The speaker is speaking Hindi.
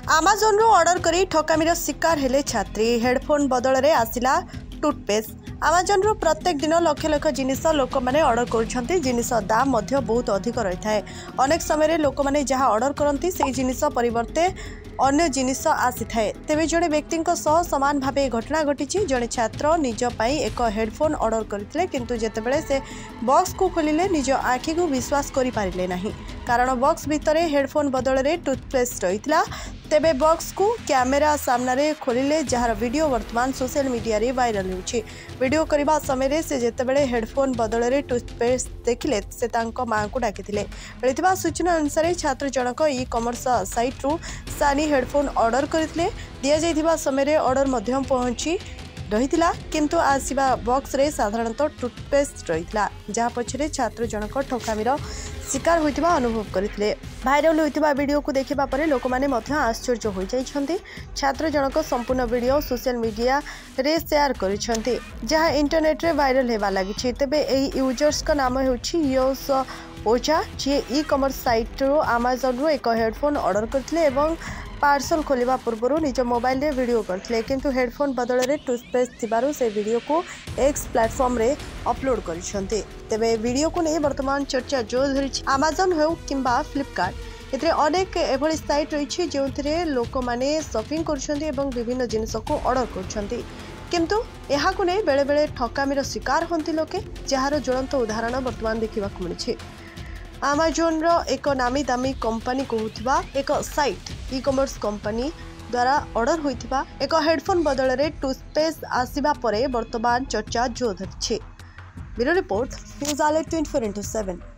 आमाजोन रू ऑर्डर करी ठकामीर शिकार हेले छात्री। हेडफोन बदल रे आसिला टूथपेस्ट। आमाजोन रू प्रत्येक दिन लक्ष लक्ष जिनिस लोक मैंने ऑर्डर कर जिनिस दाम मध्य बहुत अधिक रही है। अनेक समय लोक मैंने जहाँ ऑर्डर करती से जिनिस परिवर्ते अन्य जिनिस आसी थाए। तेबे जड़े व्यक्ति सामान भाव घटना घटी। जड़े छात्र निजपाई एक हेडफोन ऑर्डर करते किंतु जेतेबेले से बॉक्स को खोलिले निज आखि को विश्वास करि पारिले नहीं, कारण बॉक्स भितर हेडफोन बदल रे टूथपेस्ट रही। तेबे बॉक्स को कैमेरा सामने खोलिले जार वीडियो वर्तमान सोशल मीडिया रे वायरल होछि। वीडियो करबा समय से जेतेबेले हेडफोन बदल रे टूथपेस्ट देखिले से तांको मां को डाकिथिले। मिलिथिबा सूचना अनुसार छात्र जनक ई कॉमर्स साइट रु सानी हेडफोन ऑर्डर करथिले। दिया जाइथिबा समय ऑर्डर मध्यम पहुंची रहीथिला किंतु आसीबा बॉक्स रे साधारणतः टूथपेस्ट रहीथिला, जहाँ पछरे छात्र जनक ठकामीर शिकार होइतिबा अनुभव करथिले। भाइरल होइतिबा वीडियो को देखिबा परे लोक माने मध्य आश्चर्य होई जाइछन्ती। छात्र जनक संपूर्ण वीडियो सोशल मीडिया रे शेयर करिछन्ती, जहाँ इंटरनेट रे वायरल हेबा लागिछि। तेबे एही यूजर्स का नाम हेउछि योस ओझा, जे ई कॉमर्स साइट रो अमेज़न रो एक हेडफोन ऑर्डर करथिले एवं पार्सल खोलिबा पूर्व निज मोबाइल रे वीडियो करथिले, किंतु हेडफोन बदल रे टूथपेस्ट थिबारु से वीडियो को एक्स प्लेटफॉर्म रे अपलोड करिसंते। तेबे वीडियो को नहीं वर्तमान चर्चा जोर धरिछि। अमेज़न हो किंबा फ्लिपकार्ट एतरे अनेक एभली साइट रहिछि जेउथिरे लोक माने शॉपिंग करछन्ती एवं विभिन्न जिनिस को ऑर्डर करछन्ती, किंतु एहा को नहीं बेले बेले ठकामीर शिकार होंती लोके, जार ज्वलंत उदाहरण वर्तमान देखिबाकु मिलिछि। अमेज़न रो एक नामी दामी कंपनी कहूथिबा एक साइट ई कॉमर्स कंपनी द्वारा ऑर्डर होइथिबा एक हेडफोन बदल रे टूथपेस्ट आसीबा परे वर्तमान चर्चा जोर धरिछि। Bureau report news alert 24/7।